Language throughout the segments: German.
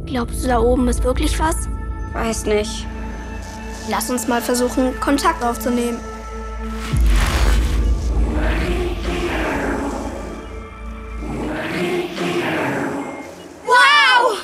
Glaubst du, da oben ist wirklich was? Weiß nicht. Lass uns mal versuchen, Kontakt aufzunehmen. Wow!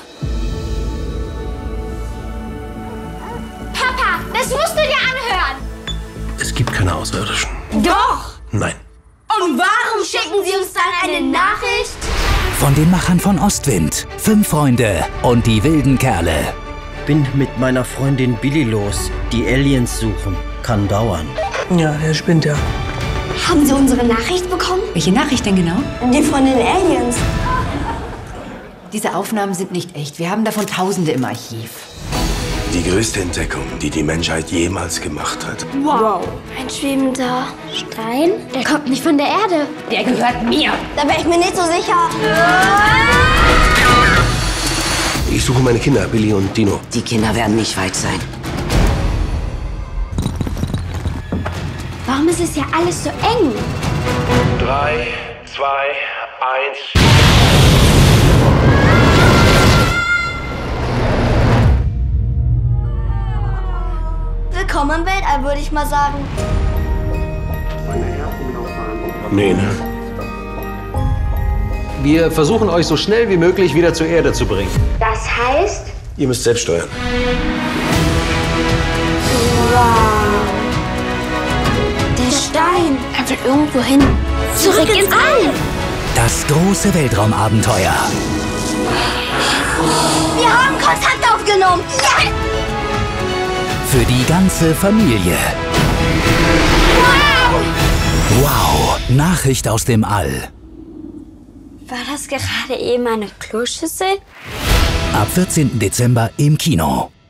Papa, das musst du dir anhören! Es gibt keine Außerirdischen. Doch! Nein. Und warum schicken sie uns dann eine Nachricht? Von den Machern von Ostwind, 5 Freunde und die wilden Kerle. Bin mit meiner Freundin Billy los. Die Aliens suchen. Kann dauern. Ja, der spinnt ja. Haben Sie unsere Nachricht bekommen? Welche Nachricht denn genau? Die von den Aliens. Diese Aufnahmen sind nicht echt. Wir haben davon Tausende im Archiv. Die größte Entdeckung, die die Menschheit jemals gemacht hat. Wow. Ein schwebender Stein? Der kommt nicht von der Erde. Der gehört mir. Da wäre ich mir nicht so sicher. Ich suche meine Kinder, Billy und Dino. Die Kinder werden nicht weit sein. Warum ist es ja alles so eng? 3, 2, 1. Willkommen im Weltall, würde ich mal sagen. Nee, ne? Wir versuchen euch so schnell wie möglich wieder zur Erde zu bringen. Das heißt? Ihr müsst selbst steuern. Der Stein. Er will irgendwo hin. Zurück ins All. Das große Weltraumabenteuer. Wir haben Kontakt aufgenommen. Ja! Für die ganze Familie. Wow! Wow, Nachricht aus dem All. War das gerade eben eine Kloschüssel? Ab 14. Dezember im Kino.